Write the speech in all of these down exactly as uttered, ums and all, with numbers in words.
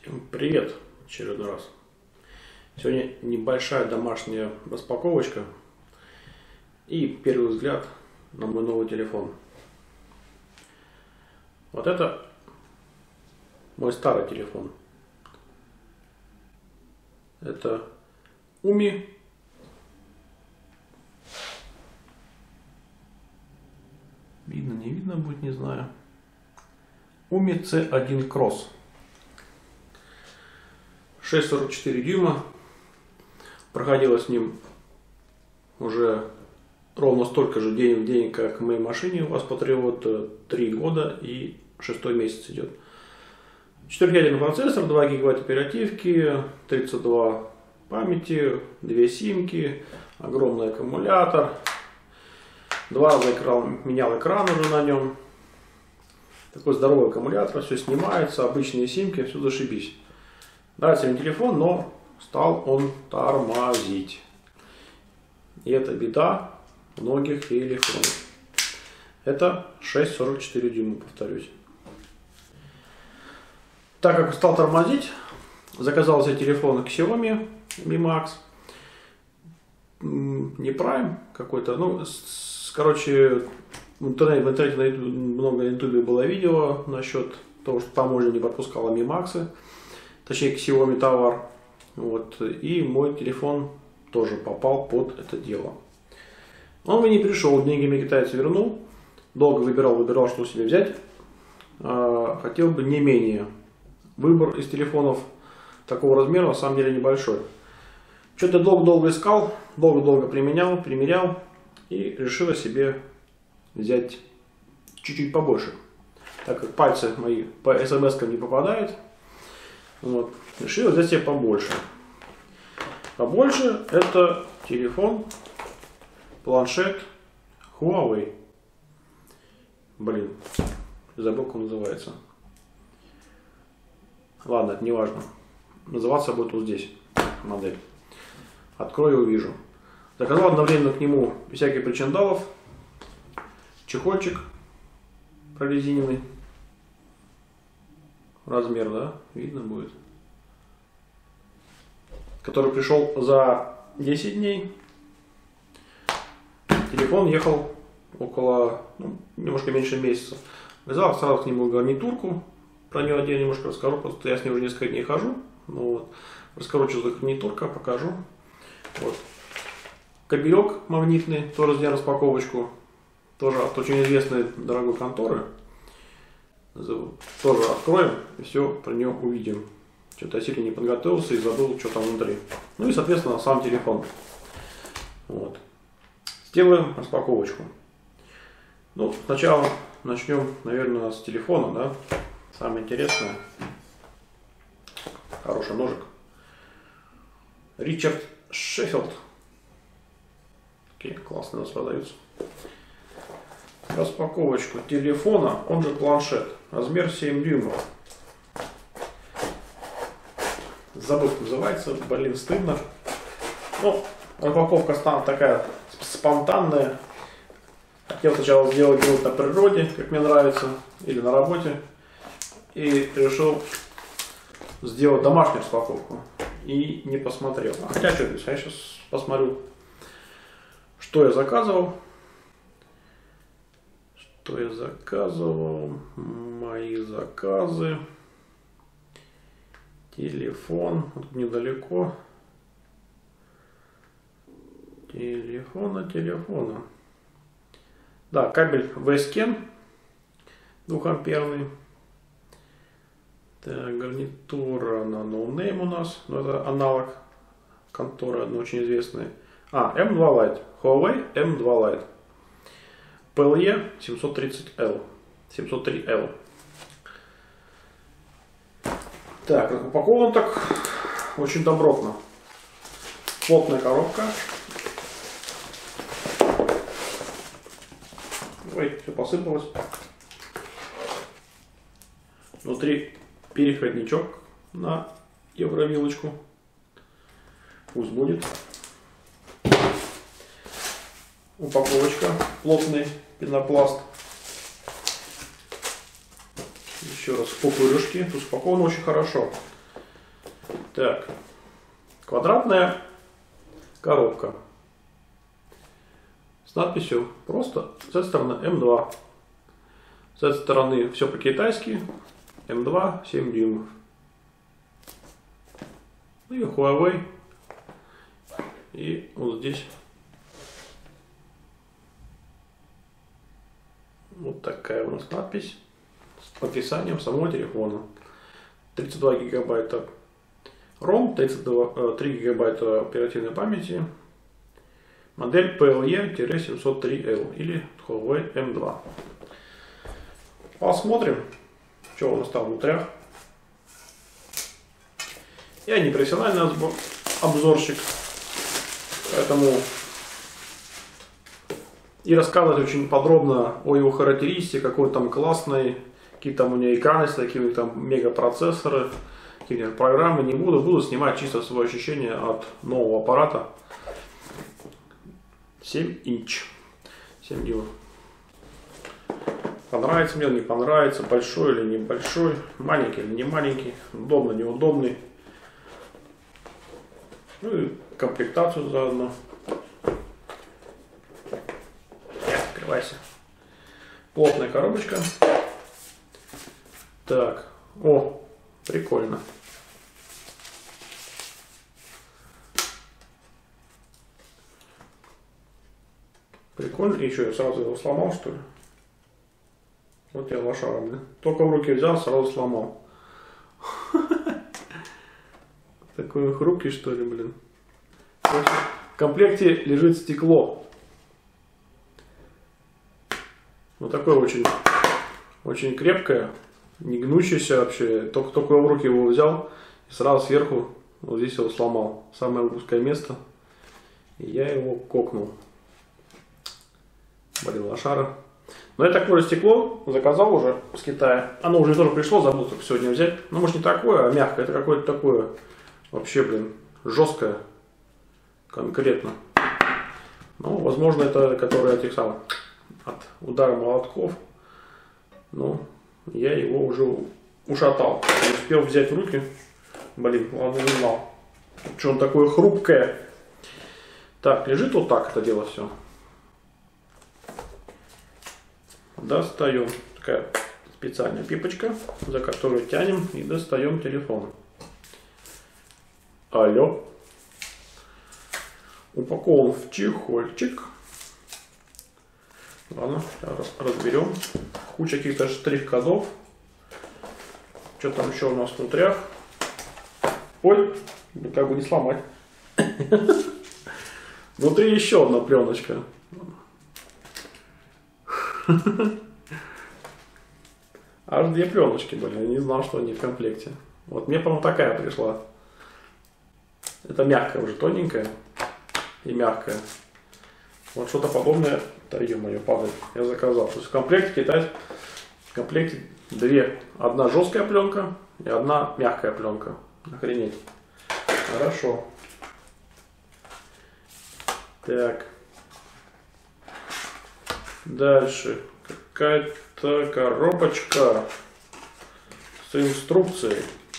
Всем привет в очередной раз. Сегодня небольшая домашняя распаковочка и первый взгляд на мой новый телефон. Вот это мой старый телефон. Это Уми видно, не видно будет, не знаю. Уми си один Cross. шесть целых сорок четыре дюйма. Проходила с ним уже ровно столько же день в день, как в моей машине. У вас потребует три года и шестой месяц идет. четырехъядерный процессор, два гигабайта оперативки, тридцать два памяти, две симки, огромный аккумулятор. Два раза экран, менял экран уже на нем. Такой здоровый аккумулятор, все снимается, обычные симки, все зашибись. Нравится мне телефон, но стал он тормозить. И это беда многих телефонов. Это шесть целых сорок четыре дюйма, повторюсь. Так как стал тормозить, заказал себе телефон Xiaomi Mi Max. Не Prime какой-то, ну, с, короче, в интернете, в интернете на YouTube, много на ютубе было видео насчет того, что таможня не пропускала Mi Max. Точнее, Xiaomi товар. Вот. И мой телефон тоже попал под это дело. Он мне не пришел, деньги мне китаец вернул. Долго выбирал, выбирал, что себе взять. Хотел бы не менее. Выбор из телефонов такого размера на самом деле небольшой. Что-то долго-долго искал, долго-долго применял, примерял. И решил себе взять чуть-чуть побольше. Так как пальцы мои по смс-кам не попадают. Вот. Решил взять себе побольше. Побольше это телефон, планшет Huawei. Блин, забыл, как он называется. Ладно, это не важно. Называться будет вот здесь модель. Открою и увижу. Заказал одновременно к нему всяких причиндалов. Чехольчик прорезиненный. Размер, да, видно будет. Который пришел за десять дней. Телефон ехал около, ну, немножко меньше месяца. Взял сразу к нему гарнитурку. Про нее отдельно немножко расскажу, просто я с ней уже несколько дней хожу. Ну, вот. Расскажу, что за гарнитурка, покажу. Вот. Кабелек магнитный, тоже сделал распаковочку. Тоже от очень известной дорогой конторы. Тоже откроем и все про нее увидим. Что-то я сильно не подготовился и забыл, что там внутри. Ну и, соответственно, сам телефон. Вот. Сделаем распаковочку. Ну, сначала начнем, наверное, с телефона, да. Самое интересное. Хороший ножик. Ричард Шеффилд. Такие классные у нас продаются. Распаковочку телефона, он же планшет, размер семь дюймов. Забыл, как называется, блин, стыдно. Ну, распаковка станет такая спонтанная. Хотел сначала сделать минут на природе, как мне нравится, или на работе. И решил сделать домашнюю распаковку. И не посмотрел. А хотя что здесь, я сейчас посмотрю, что я заказывал. Что я заказывал, мои заказы, телефон, вот недалеко, телефона, телефона, да, кабель V-Scan двухамперный, так, гарнитура на No Name у нас, но это аналог конторы, одно очень известная, а, эм два Lite, Huawei эм два Lite. пи эл и семьсот тридцать эл, семьсот три эл. Так, упакован так очень добротно. Плотная коробка. Ой, все посыпалось. Внутри переходничок на евровилочку. Пусть будет. Упаковочка плотный пенопласт. Еще раз пупырышки. Тут упаковано очень хорошо. Так, квадратная коробка с надписью просто с этой стороны эм два. С этой стороны все по-китайски. эм два, семь дюймов. Ну и Huawei. И вот здесь вот такая у нас надпись с описанием самого телефона. тридцать два гигабайта ром, тридцать три гигабайта оперативной памяти. Модель пи эл и семьсот три эл или Huawei эм два. Посмотрим, что у нас там внутрях. Я не профессиональный обзорщик, поэтому и рассказывать очень подробно о его характеристике, какой там классный, какие там у него экраны, какие там мегапроцессоры, какие программы не буду. Буду снимать чисто свои ощущения от нового аппарата. семь инч, семь дюймов. Понравится мне, не понравится, большой или небольшой, маленький или не маленький, удобно, неудобный. Ну и комплектацию заодно. Открывайся. Плотная коробочка. Так, о, прикольно. Прикольно. И что, я сразу его сломал, что ли? Вот я лошара, блин. Только в руки взял, сразу сломал. Такой хрупкий, что ли, блин. В комплекте лежит стекло. Вот такое очень, очень крепкое, не гнущееся вообще. Только, только в руки его взял и сразу сверху вот здесь его сломал. Самое узкое место. И я его кокнул. Блин, лошара. Но я такое стекло заказал уже с Китая. Оно уже тоже пришло, забыл только сегодня взять. Ну, может, не такое, а мягкое. Это какое-то такое вообще, блин, жесткое. Конкретно. Ну, возможно, это которое этих самых от удара молотков. Ну, я его уже ушатал. Не успел взять в руки. Блин, ладно, не знал. Что он такое хрупкое. Так, лежит вот так это дело все. Достаем. Такая специальная пипочка, за которую тянем и достаем телефон. Алло. Упакован в чехольчик. Ладно, сейчас разберем. Куча каких-то штрих-кодов. Что там еще у нас внутрях? Ой, как бы не сломать. Внутри еще одна пленочка. Аж две пленочки были. Я не знал, что они в комплекте. Вот мне, по-моему, такая пришла. Это мягкая уже, тоненькая и мягкая. Вот что-то подобное, да ё-моё, падает. Я заказал. То есть в комплекте китайский, в комплекте две. Одна жесткая пленка и одна мягкая пленка. Охренеть. Хорошо. Так. Дальше. Какая-то коробочка с инструкцией.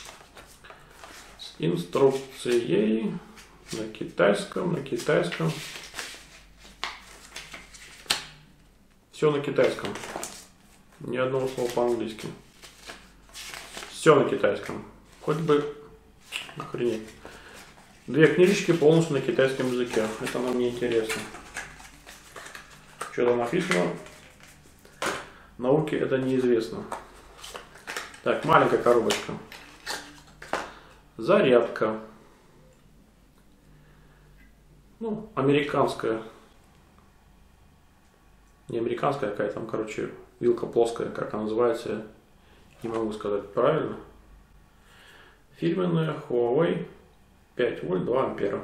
С инструкцией на китайском, на китайском. Все на китайском. Ни одного слова по-английски. Все на китайском. Хоть бы охренеть. Две книжечки полностью на китайском языке. Это нам не интересно. Что там написано? Науке это неизвестно. Так, маленькая коробочка. Зарядка. Ну, американская. Не американская, какая там, короче, вилка плоская, как она называется, не могу сказать правильно. Фирменная Huawei пять вольт два ампера.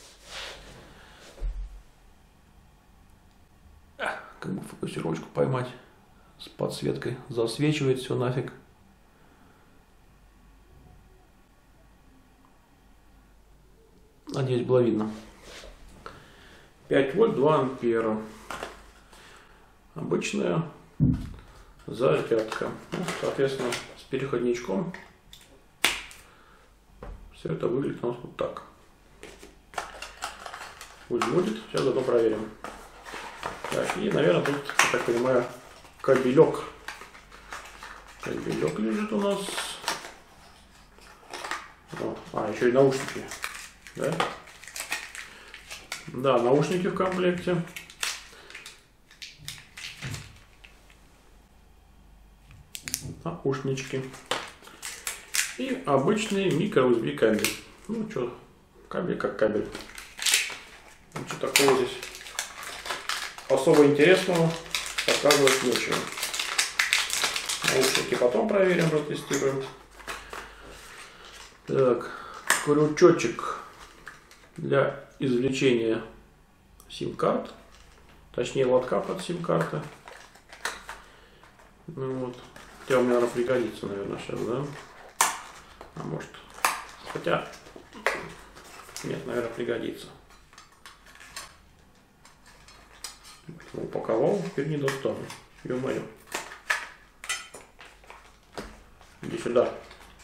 Как бы фокусировочку поймать с подсветкой. Засвечивает все нафиг. Надеюсь, было видно. пять вольт два ампера. Обычная зарядка. Ну, соответственно, с переходничком. Все это выглядит у нас вот так. Пусть будет. Сейчас заодно проверим. Так, и, наверное, тут, я так понимаю, кабелек. Кабелек лежит у нас. О, а, еще и наушники. Да? Да, наушники в комплекте. Наушнички. И обычный микро-ю эс би кабель. Ну что, кабель как кабель. Ничего такого здесь особо интересного показывать нечего. Наушники потом проверим, протестируем. Так, крючочек для извлечения сим-карт. Точнее, лотка под сим-карты. Ну, вот. Хотя у меня, наверное, пригодится, наверное, сейчас, да? А может. Хотя. Нет, наверное, пригодится. Упаковал, теперь не достану. Ё-моё. Иди сюда.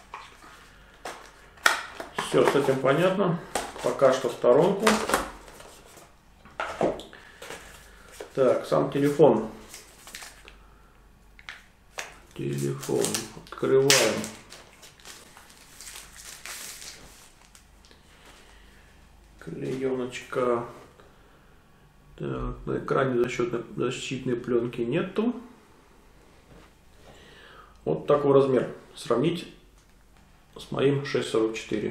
Все, с этим понятно. Пока что в сторонку. Так, сам телефон. Телефон. Открываем. Клееночка. Так, на экране защитной, защитной пленки нету. Вот такой размер. Сравнить с моим шесть сорок четыре.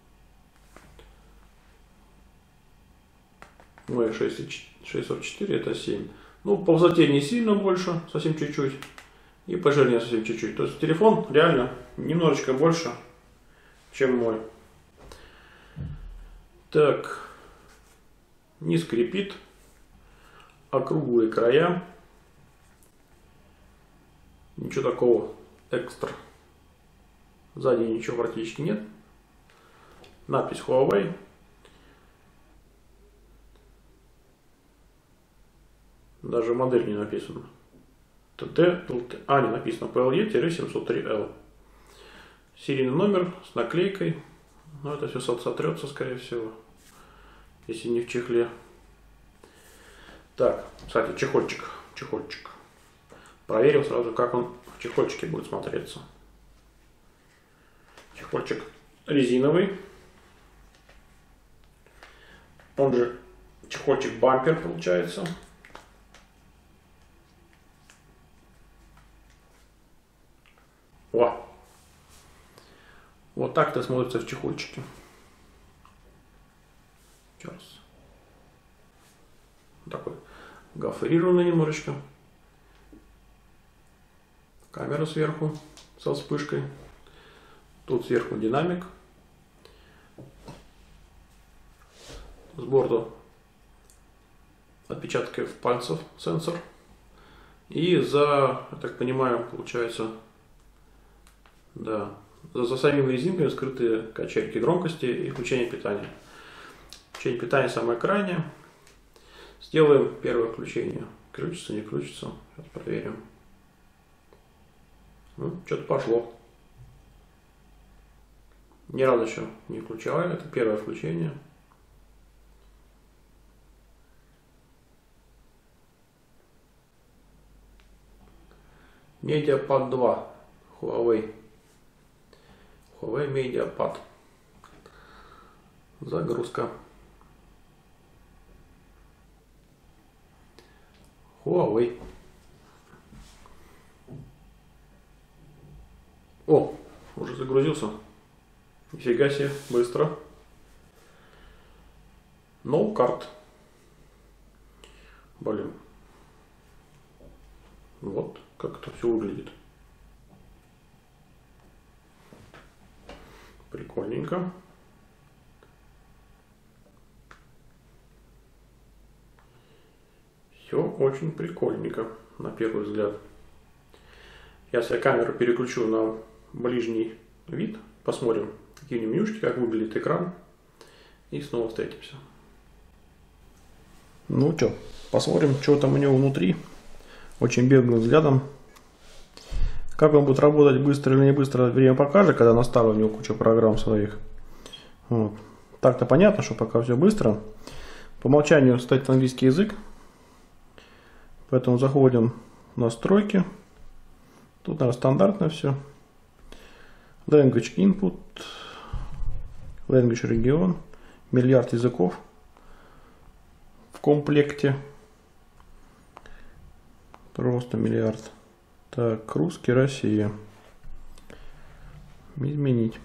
Мой шесть сорок четыре это семь. Ну, по высоте не сильно больше, совсем чуть-чуть. И по ширине совсем чуть-чуть. То есть телефон реально немножечко больше, чем мой. Так. Не скрипит. Округлые края. Ничего такого экстра. Сзади ничего практически нет. Надпись Huawei. Даже модель не написана. тэ тэ эл тэ. А, не написано. пэ эл е семьсот три эл. Серийный номер с наклейкой. Но это все сотрется, скорее всего. Если не в чехле. Так, кстати, чехольчик. Чехольчик. Проверим сразу, как он в чехольчике будет смотреться. Чехольчик резиновый. Он же чехольчик бампер получается. О! Вот так-то смотрится в чехольчике. Сейчас. Такой гофрированный немножечко. Камера сверху со вспышкой. Тут сверху динамик. С борта отпечатков пальцев сенсор. И за, я так понимаю, получается, да, за, за самими резинками скрытые качельки громкости и включение питания. Включение питания самое крайнее. Сделаем первое включение. Включится, не включится. Сейчас проверим. Ну, что-то пошло. Ни разу еще не включала. Это первое включение. Mediapad два. Huawei. Huawei Mediapad. Загрузка. Huawei. О, уже загрузился. Нифига себе, быстро. No card. Блин. Вот как это все выглядит. Прикольненько. Все очень прикольненько, на первый взгляд. Сейчас я камеру переключу на ближний вид. Посмотрим, какие у него менюшки, как выглядит экран. И снова встретимся. Ну что, посмотрим, что там у него внутри. Очень беглым взглядом. Как он будет работать, быстро или не быстро, время покажет, когда наставлю у него кучу программ своих. Вот. Так-то понятно, что пока все быстро. По умолчанию стоит английский язык. Поэтому заходим в настройки. Тут, наверное, стандартно все. Language input. Language регион. Миллиард языков в комплекте. Просто миллиард. Так, русский, Россия. Изменить.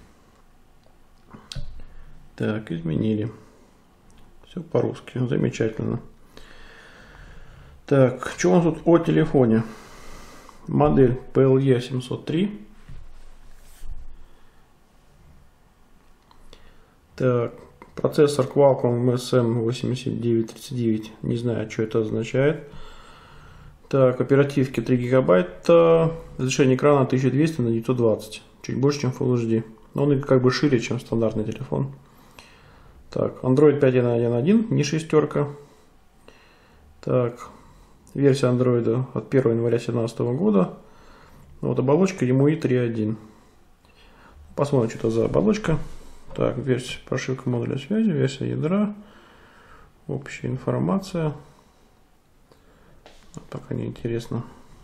Так, изменили. Все по-русски. Замечательно. Так, что у нас тут о телефоне? Модель пи эл и семьсот три. Так, процессор Qualcomm эм эс эм восемьдесят девять тридцать девять. Не знаю, что это означает. Так, оперативки три гигабайта. Разрешение экрана тысяча двести на девятьсот двадцать. Чуть больше, чем Full эйч ди. Но он как бы шире, чем стандартный телефон. Так, Android пять точка один точка один, не шестерка. Так, версия Android от первого января две тысячи семнадцатого года. Вот оболочка эм ю ай три точка один. Посмотрим, что это за оболочка. Так, версия, прошивка модуля связи, версия ядра, общая информация. Пока не интересно.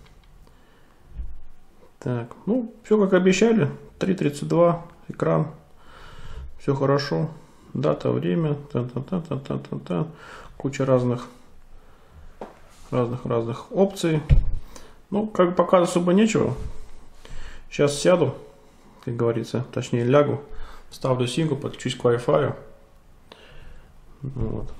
Так, ну, все как обещали. три тридцать два, экран. Все хорошо. Дата, время. Та-та-та-та-та-та. Куча разных разных разных опций. Ну, как бы показывать особо нечего. Сейчас сяду, как говорится, точнее лягу, ставлю симку, подключусь к Wi-Fi. Вот.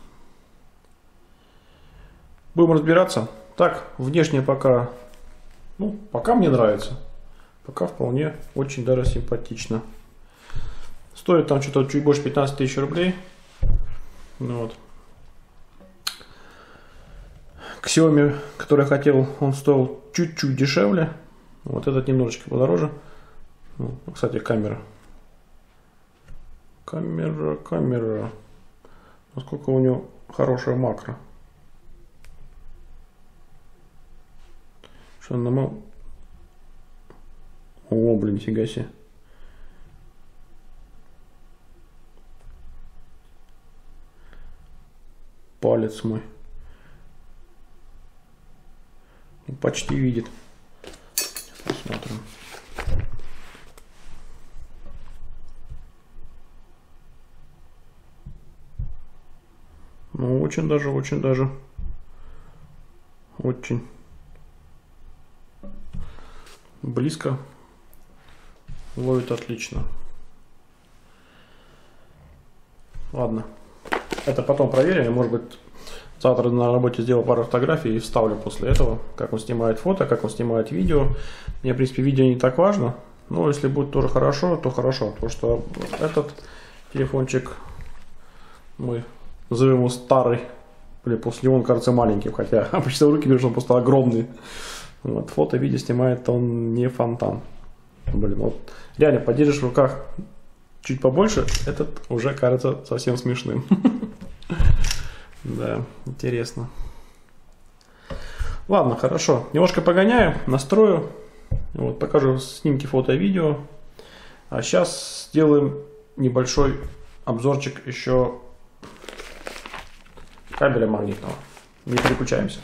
Будем разбираться. Так, внешне пока, ну, пока мне нравится. Пока вполне очень даже симпатично. Стоит там что-то чуть больше пятнадцати тысяч рублей. Ну, вот. К Xiaomi, который я хотел, он стоил чуть-чуть дешевле. Вот этот немножечко подороже. Ну, кстати, камера. Камера, камера. Насколько у него хорошая макро. Что на мол... О, блин, фига себе. Палец мой. Почти видит. Посмотрим. Ну, очень даже, очень даже. Очень. Близко. Ловит отлично. Ладно. Это потом проверим. Может быть, завтра на работе сделаю пару фотографий и вставлю после этого, как он снимает фото, как он снимает видео. Мне, в принципе, видео не так важно. Но если будет тоже хорошо, то хорошо. Потому что этот телефончик, мы назовем его старый. Блин, после него он кажется маленьким. Хотя обычно в руки берешь, он просто огромный. Вот, фото, видео снимает он не фонтан. Блин, вот реально подержишь в руках чуть побольше, этот уже кажется совсем смешным. Да, интересно. Ладно, хорошо. Немножко погоняю, настрою. Вот, покажу снимки, фото, видео. А сейчас сделаем небольшой обзорчик еще кабеля магнитного. Не переключаемся.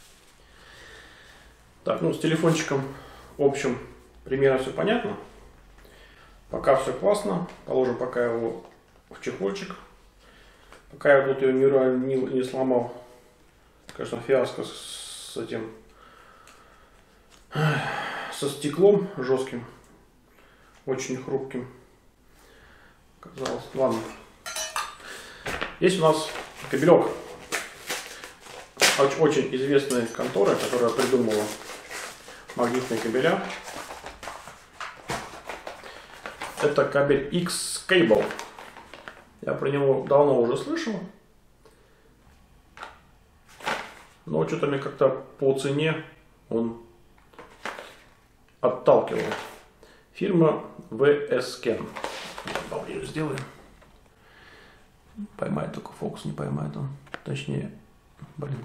Так, ну с телефончиком, в общем, примерно все понятно. Пока все классно. Положим пока его в чехольчик. Пока я тут его не, не, не сломал. Конечно, фиаско с, с этим, со стеклом жестким, очень хрупким. Казалось, ладно. Есть у нас кабелек очень известной конторы, которая придумала магнитные кабеля. Это кабель X-Cable. Я про него давно уже слышал. Но что-то мне как-то по цене он отталкивал. Фирма Вскэн. Поближе сделаем. Поймает только фокус, не поймает он. Точнее, блин.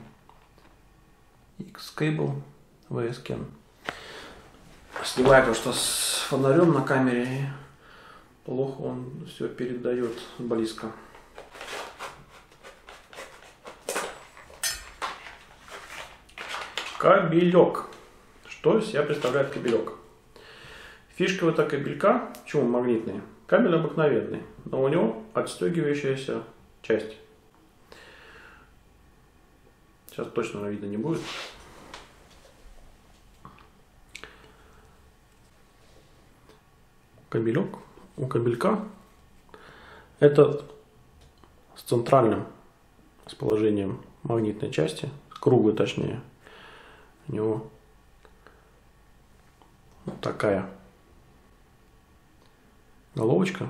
X-Cable Вскэн. Снимаю то, что с фонарем на камере. Плохо он все передает близко. Кабелек. Что из себя представляет кабелек? Фишка вот этого кабелька, почему магнитный? Кабель обыкновенный, но у него отстегивающаяся часть. Сейчас точно видно не будет. Кабелек у кабелька это с центральным расположением магнитной части, круглой точнее. У него вот такая головочка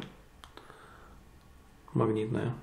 магнитная.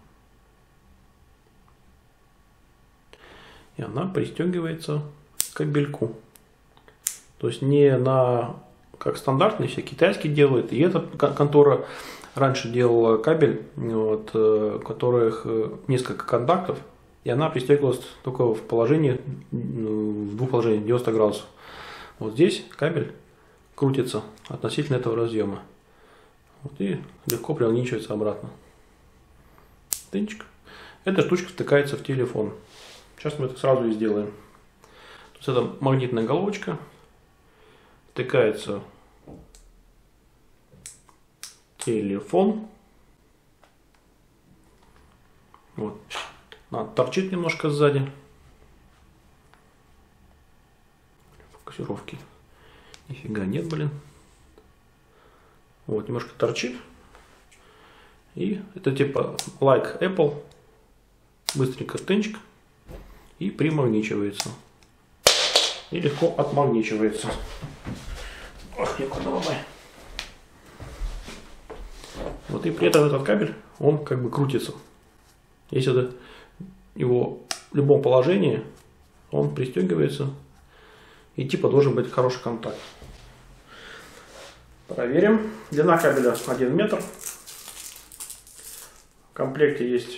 И она пристегивается к кабельку. То есть не на, как стандартный, все китайский делают. И эта контора раньше делала кабель, вот, у которых несколько контактов. И она пристегивалась только в положении, в двух положениях, девяносто градусов. Вот здесь кабель крутится относительно этого разъема. Вот, и легко примагничивается обратно. Тынчик. Эта штучка втыкается в телефон. Сейчас мы это сразу и сделаем. То есть это магнитная головочка втыкается в телефон. Вот. Она торчит немножко сзади. Фокусировки нифига нет, блин. Вот, немножко торчит. И это типа like Apple. Быстренько тынчик. И примагничивается. И легко отмагничивается. Ох, никуда бабай. Вот и при этом этот кабель, он как бы крутится. Если это его в любом положении, он пристегивается. И типа должен быть хороший контакт. Проверим. Длина кабеля один метр. В комплекте есть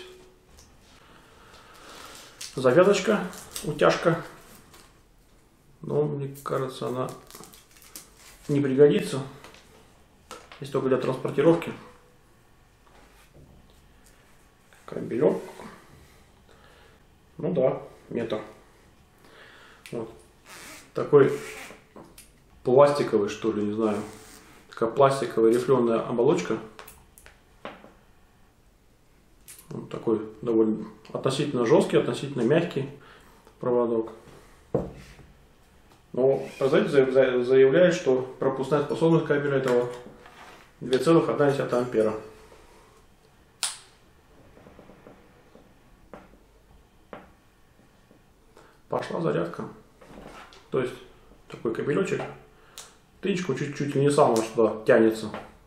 завязочка, утяжка. Но мне кажется, она не пригодится. Если только для транспортировки. Кабелек. Ну да, метр. Вот. Такой пластиковый, что ли, не знаю. Такая пластиковая рифленая оболочка. Вот такой довольно относительно жесткий, относительно мягкий проводок. Но производитель заявляет, что пропускная способность кабеля этого две целых одна десятая ампера. Пошла зарядка. То есть такой кабелечек. Тычку чуть-чуть не самого что тянется.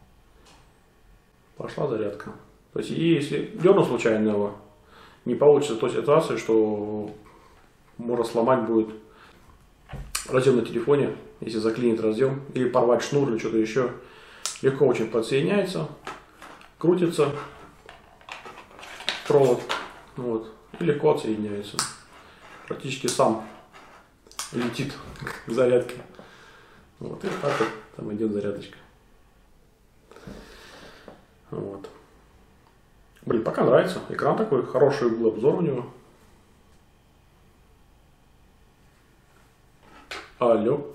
Пошла зарядка. То есть, и если дерну случайно его, не получится той ситуации, что можно сломать будет разъем на телефоне, если заклинит разъем, или порвать шнур или что-то еще. Легко очень подсоединяется, крутится провод, вот, и легко отсоединяется. Практически сам летит к зарядке. Вот, и так вот там идет зарядочка. Вот. Блин, пока нравится. Экран такой, хороший угол обзора у него. Алло.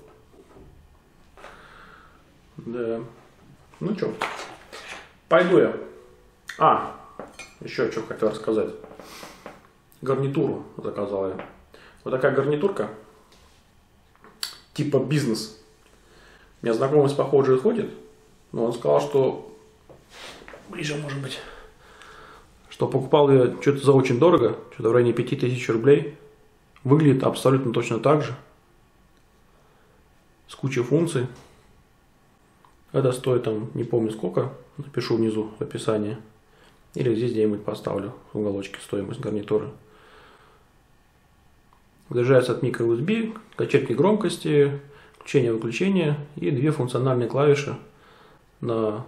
Да. Ну что, пойду я. А, еще что хотел рассказать. Гарнитуру заказал я. Вот такая гарнитурка. Типа бизнес. У меня знакомый с похожей ходит. Но он сказал, что ближе может быть. Что покупал я что-то за очень дорого. Что-то в районе пяти тысяч рублей. Выглядит абсолютно точно так же. С кучей функций. Это стоит там, не помню сколько. Напишу внизу в описании. Или здесь где-нибудь поставлю в уголочке стоимость гарнитуры. Заряжается от микро ю эс би, качельки громкости, включение-выключение и две функциональные клавиши на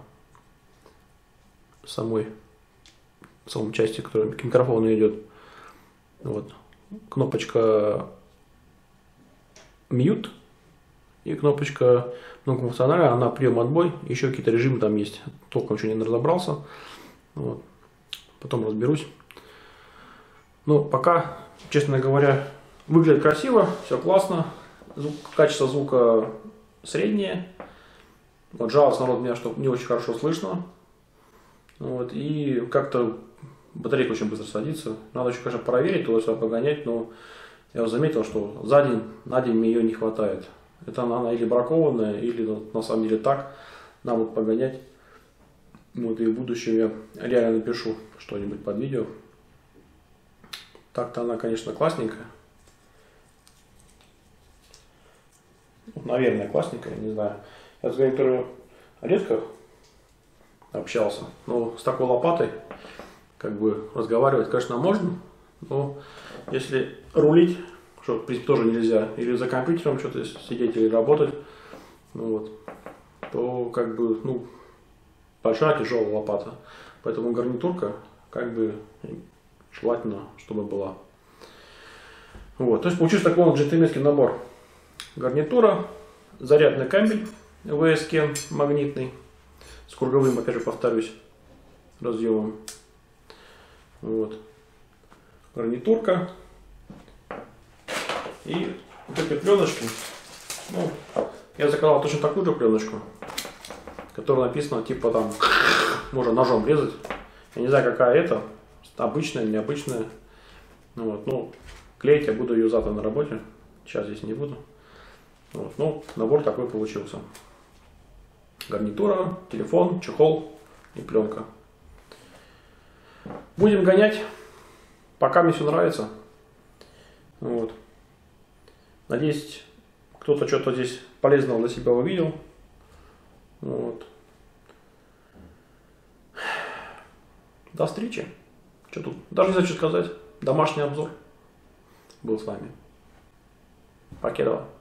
самой, самой части, которая к микрофону идет. Вот. Кнопочка mute И кнопочка многофункциональная, она прием-отбой. Еще какие-то режимы там есть. Толком еще не разобрался. Вот. Потом разберусь. Но пока, честно говоря, выглядит красиво, все классно. Звук, качество звука среднее. Вот, жаловался народ меня, что не очень хорошо слышно. Вот, и как-то батарейка очень быстро садится. Надо еще, конечно, проверить, туда-сюда погонять, но я заметил, что за день, на день мне ее не хватает. Это она, она или бракованная, или ну, на самом деле так. Надо вот погонять. Вот, и в будущем я реально напишу что-нибудь под видео. Так-то она, конечно, классненькая. Наверное, классненькая, не знаю. Я с гарнитурой редко общался, но с такой лопатой как бы разговаривать, конечно, можно, но если рулить, что в принципе тоже нельзя, или за компьютером что-то сидеть или работать, ну вот, то как бы, ну, большая тяжелая лопата. Поэтому гарнитурка как бы желательно, чтобы была. Вот, то есть получился такой вот джентльменский набор. Гарнитура, зарядный кабель ви эс Ken магнитный, с круговым, опять же повторюсь, разъемом. Вот. Гарнитурка. И вот эти пленочки. Ну, я заказал точно такую же пленочку, которая написана типа там, можно ножом резать. Я не знаю, какая это, обычная, необычная. Ну, вот, ну, клеить я буду ее завтра на работе. Сейчас здесь не буду. Вот, ну, набор такой получился. Гарнитура, телефон, чехол и пленка. Будем гонять. Пока мне все нравится. Вот. Надеюсь, кто-то что-то здесь полезного для себя увидел. Вот. До встречи. Что тут? Даже не знаю, что сказать. Домашний обзор был с вами. Покедова.